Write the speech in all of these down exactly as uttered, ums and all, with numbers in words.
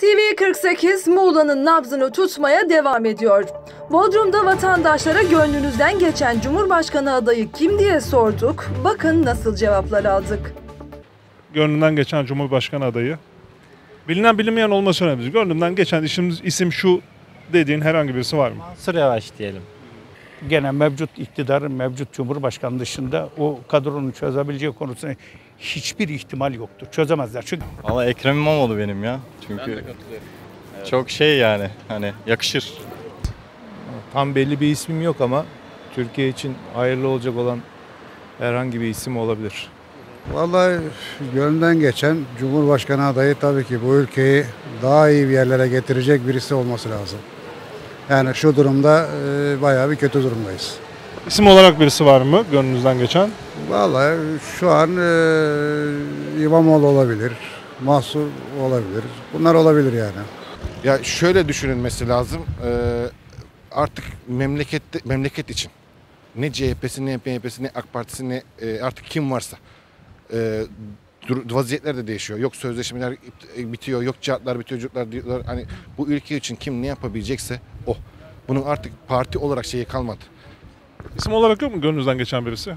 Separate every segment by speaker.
Speaker 1: T V kırk sekiz Muğla'nın nabzını tutmaya devam ediyor. Bodrum'da vatandaşlara gönlünüzden geçen Cumhurbaşkanı adayı kim diye sorduk. Bakın nasıl cevaplar aldık.
Speaker 2: Gönlümden geçen Cumhurbaşkanı adayı. Bilinen bilinmeyen olması önemli. Gönlümden geçen işimiz, isim şu dediğin herhangi birisi var mı?
Speaker 3: Mansur Yavaş diyelim.
Speaker 4: Gene mevcut iktidarın, mevcut Cumhurbaşkanı dışında o kadronun çözebileceği konusunda hiçbir ihtimal yoktur. Çözemezler çünkü.
Speaker 5: Valla Ekrem İmamoğlu benim ya. Çünkü çok şey yani hani yakışır.
Speaker 6: Tam belli bir ismim yok ama Türkiye için hayırlı olacak olan herhangi bir isim olabilir.
Speaker 7: Vallahi gönlümden geçen Cumhurbaşkanı adayı tabii ki bu ülkeyi daha iyi bir yerlere getirecek birisi olması lazım. Yani şu durumda e, bayağı bir kötü durumdayız.
Speaker 2: İsim olarak birisi var mı gönlünüzden geçen?
Speaker 7: Vallahi şu an e, İmamoğlu olabilir, Mahsur olabilir. Bunlar olabilir yani.
Speaker 8: Ya şöyle düşünülmesi lazım. Ee, artık memlekette memleket için ne C H P'si ne M H P'si ne AK Partisi ne e, artık kim varsa e, vaziyetler de değişiyor. Yok sözleşmeler bitiyor, yok cihatlar bitiyor, çocuklar diyorlar. Hani bu ülke için kim ne yapabilecekse o. Bunun artık parti olarak şeyi kalmadı.
Speaker 2: İsim olarak yok mu gönlünüzden geçen birisi?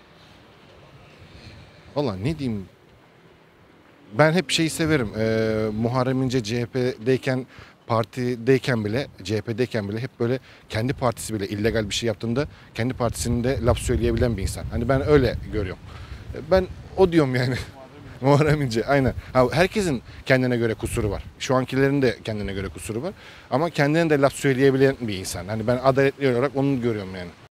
Speaker 8: Vallahi ne diyeyim? Ben hep şeyi severim. Ee, Muharrem İnce C H P'deyken, partideyken bile, C H P'deyken bile hep böyle kendi partisi bile illegal bir şey yaptığında kendi partisinde laf söyleyebilen bir insan. Hani ben öyle görüyorum. Ben o diyorum yani. Muharrem İnce aynen. Ha, herkesin kendine göre kusuru var. Şu ankilerin de kendine göre kusuru var. Ama kendine de laf söyleyebilen bir insan. Hani ben adaletli olarak onu görüyorum yani.